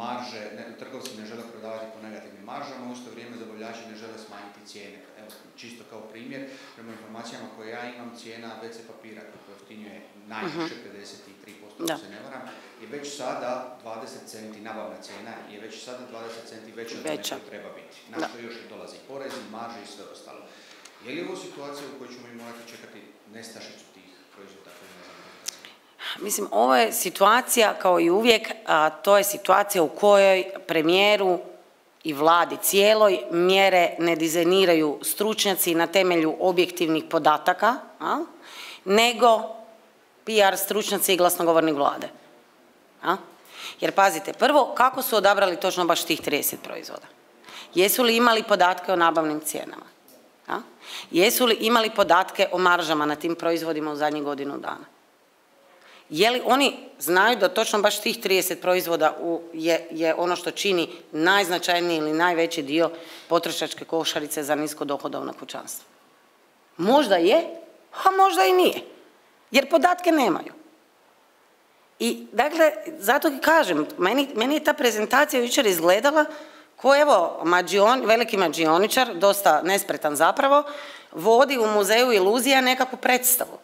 marže, trgovci ne žele prodavati po negativnim maržama, u isto vrijeme dobavljači ne žele smanjiti cijene. Evo, čisto kao primjer, prema informacijama koje ja imam, cijena WC papira koji pojeftinjuje najviše 53%, da se ne varam, je već sada 20 centi, nabavna cijena je već sada 20 centi veća od onog što treba biti. Na što još i dolazi porezi, marže i sve ostalo. Je li ovo situacija u kojoj ćemo mi morati čekati nestašicu tih proizvoda? Mislim, ovo je situacija kao i uvijek, a to je situacija u kojoj premijeru i vladi cijeloj mjere ne dizajniraju stručnjaci na temelju objektivnih podataka, nego PR stručnjaci i glasnogovornik vlade. Jer pazite, prvo, kako su odabrali točno baš tih 30 proizvoda? Jesu li imali podatke o nabavnim cijenama? Jesu li imali podatke o maržama na tim proizvodima u zadnjih godinu dana? Je li oni znaju da točno baš tih 30 proizvoda je ono što čini najznačajniji ili najveći dio potrošačke košarice za niskodohodovno kućanstvo? Možda je, a možda i nije, jer podatke nemaju. I dakle, zato kažem, meni je ta prezentacija jučer izgledala ko evo, veliki mađioničar, dosta nespretan zapravo, vodi u muzeju iluzija nekakvu predstavu.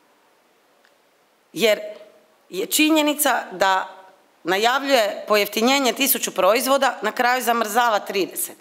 Jer je činjenica da najavljuje pojeftinjenje 1000 proizvoda, na kraju zamrzava 30.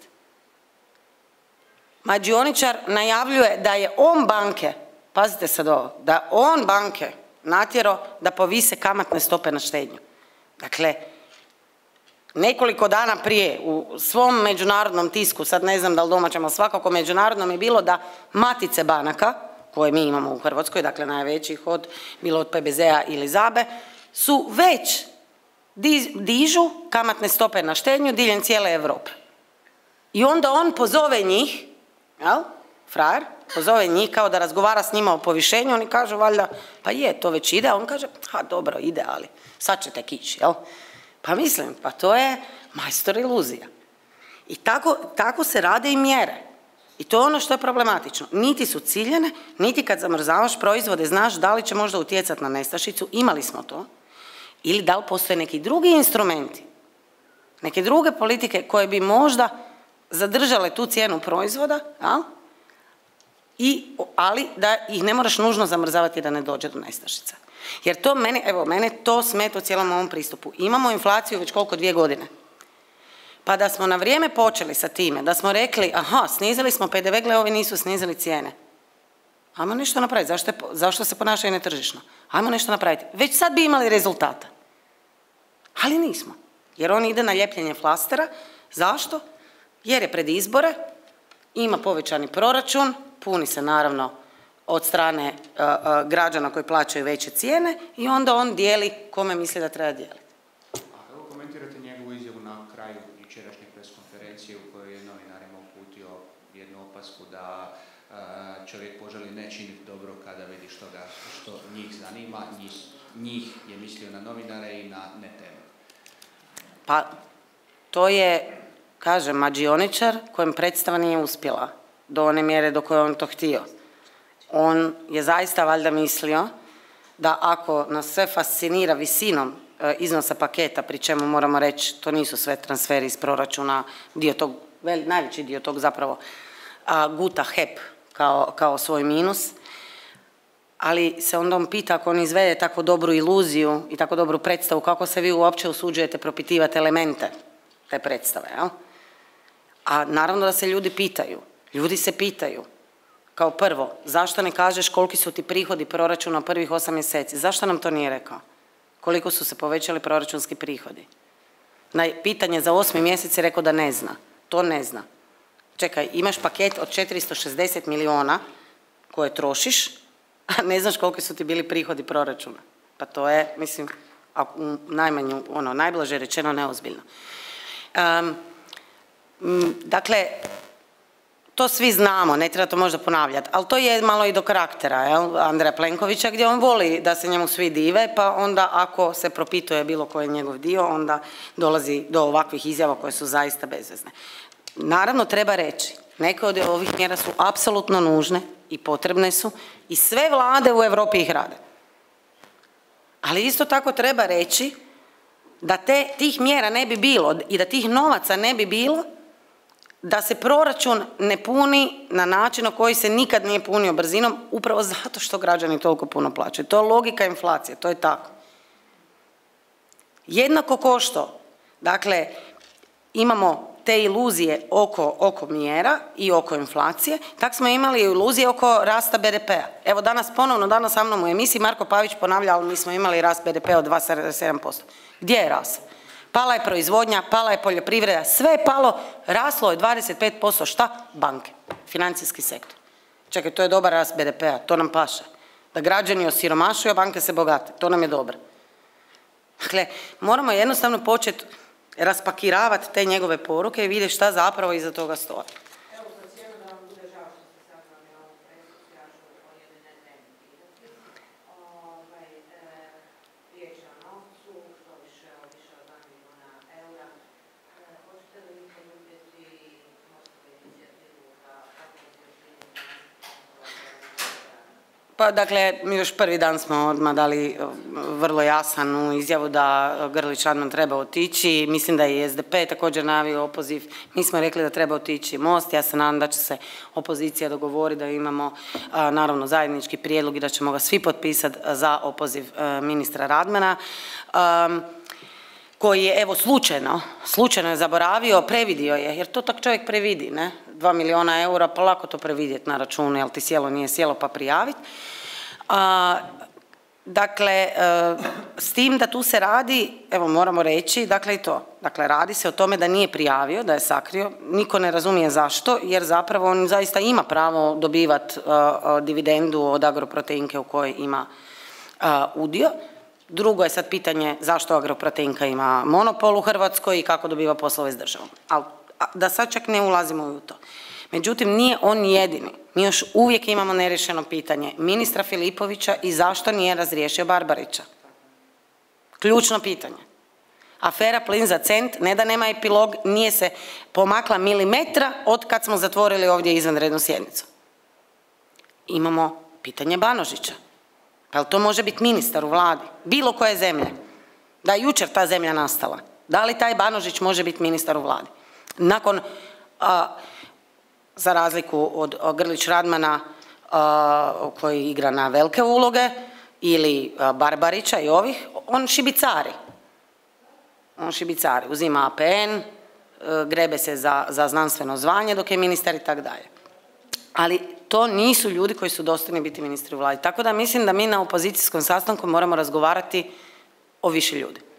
Mađioničar najavljuje da je on banke, pazite sad ovo, da on banke natjerao da povise kamatne stope na štednju. Dakle, nekoliko dana prije u svom međunarodnom tisku, sad ne znam da li domaćem, ali svakako međunarodnom je bilo da matice banaka, koje mi imamo u Hrvatskoj, dakle najvećih bilo od PBZ-a ili ZABE, su već dižu kamatne stope na štednju diljem cijele Europe. I onda on pozove njih, frajer, pozove njih kao da razgovara s njima o povišenju, oni kažu valjda, pa je, to već ide, a on kaže, ha dobro, ide, ali sad ćete kići, jel? Pa mislim, pa to je majstor iluzija. I tako se rade i mjere. I to je ono što je problematično. Niti su ciljene, niti kad zamrzavaš proizvode znaš da li će možda utjecati na nestašicu, imali smo to, ili da li postoje neki drugi instrumenti, neke druge politike koje bi možda zadržale tu cijenu proizvoda, ali da ih ne moraš nužno zamrzavati da ne dođe do nestašica. Jer to mene to smeta u cijelom ovom pristupu. Imamo inflaciju već koliko, 2 godine. Pa da smo na vrijeme počeli sa time, da smo rekli, aha, snizili smo PDV, gle, ovi nisu snizili cijene. Ajmo nešto napraviti, zašto se ponašaju netržišno? Ajmo nešto napraviti. Već sad bi imali rezultata. Ali nismo. Jer on ide na ljepljenje flastera. Zašto? Jer je pred izbore, ima povećani proračun, puni se naravno od strane građana koji plaćaju veće cijene i onda on dijeli kome misli da treba dijeliti. A kako komentirate njegovu izjavu na kraju jučerašnje pres konferencije u kojoj je novinarima uputio jednu opasku da čovjek poželi ne činiti dobro kada vidi što njih zanima, njih je mislio na novinare i na ne teme? Pa to je, kažem, mađioničar kojem predstava nije uspjela do one mjere do koje on to htio. On je zaista valjda mislio da ako nas sve fascinira visinom iznosa paketa, pri čemu moramo reći to nisu sve transferi iz proračuna, najveći dio tog zapravo guta HEP kao svoj minus, ali se onda on pita ako on izvede tako dobru iluziju i tako dobru predstavu, kako se vi uopće usuđujete propitivati elemente te predstave, jel? A naravno da se ljudi pitaju. Ljudi se pitaju, kao prvo, zašto ne kažeš koliki su ti prihodi proračuna prvih 8 mjeseci? Zašto nam to nije rekao? Koliko su se povećali proračunski prihodi? Na pitanje za 8. mjesec je rekao da ne zna. To ne zna. Čekaj, imaš paket od 460 milijuna koje trošiš, a ne znaš koliki su ti bili prihodi proračuna. Pa to je, mislim, najmanju, najblaže rečeno neozbiljno. Dakle, to svi znamo, ne treba to možda ponavljati, ali to je malo i do karaktera, jel? Andreja Plenkovića, gdje on voli da se njemu svi dive, pa onda ako se propituje bilo koji je njegov dio, onda dolazi do ovakvih izjava koje su zaista bezvezne. Naravno, treba reći, neke od ovih mjera su apsolutno nužne i potrebne su i sve vlade u Europi ih rade. Ali isto tako treba reći da tih mjera ne bi bilo i da tih novaca ne bi bilo, da se proračun ne puni na način na koji se nikad nije punio brzinom, upravo zato što građani toliko puno plaćaju. To je logika inflacije, to je tako. Jednako ko što, dakle, imamo te iluzije oko mjera i oko inflacije, tak smo imali iluzije oko rasta BDP-a. Evo danas sa mnom u emisiji Marko Pavić ponavlja, ali mi smo imali rast BDP-a od 2,7%. Gdje je rast? Pala je proizvodnja, pala je poljoprivreda, sve je palo, raslo je 25%. Šta? Banke, financijski sektor. Čekaj, to je dobar rast BDP-a, to nam paše. Da građani osiromašuju, a banke se bogate, to nam je dobro. Dakle, moramo jednostavno početi raspakiravati te njegove poruke i vidjeti šta zapravo iza toga stoji. Evo, za cijelo da vam bude žao što ste saznali ovu presu, ja ću o jednoj temi pitati. Riječ je o novcu, što više od 2 milijuna eura. Hoćete li vi poljubiti Mostovu inicijativu da Pa dakle, još prvi dan smo odmah dali vrlo jasnu izjavu da Grlić Radman treba otići. Mislim da je i SDP također najavio opoziv. Mi smo rekli da treba otići Most. Ja se nadam da će se opozicija dogovoriti da imamo naravno zajednički prijedlog i da ćemo ga svi potpisati za opoziv ministra Radmana, koji je evo slučajno je zaboravio, previdio je, jer to tak čovjek previdi, ne? 2 milijuna eura, pa lako to previdjeti na računu, jel ti sjelo, nije sjelo, pa prijaviti. Dakle, s tim da tu se radi, evo moramo reći, dakle i to, dakle radi se o tome da nije prijavio, da je sakrio, niko ne razumije zašto, jer zapravo on zaista ima pravo dobivati dividendu od Agroproteinke u kojoj ima udio. Drugo je sad pitanje zašto Agroproteinka ima monopol u Hrvatskoj i kako dobiva poslove s državom. Ali da sad čak ne ulazimo u to. Međutim, nije on jedini. Mi još uvijek imamo neriješeno pitanje ministra Filipovića i zašto nije razriješio Barbarića. Ključno pitanje. Afera Plin za cent, ne da nema epilog, nije se pomakla milimetra od kad smo zatvorili ovdje izvanrednu sjednicu. Imamo pitanje Banožića. Pa jel to može biti ministar u vladi? Bilo koje zemlje. Da je jučer ta zemlja nastala. Da li taj Banožić može biti ministar u vladi? Nakon, za razliku od Grlić Radmana koji igra na velike uloge ili Barbarića i ovih, on šibicari. On šibicari, uzima APN, grebe se za znanstveno zvanje dok je ministar i tak dalje. Ali to nisu ljudi koji su dostojni biti ministri u vladi. Tako da mislim da mi na opozicijskom sastanku moramo razgovarati o više ljudi.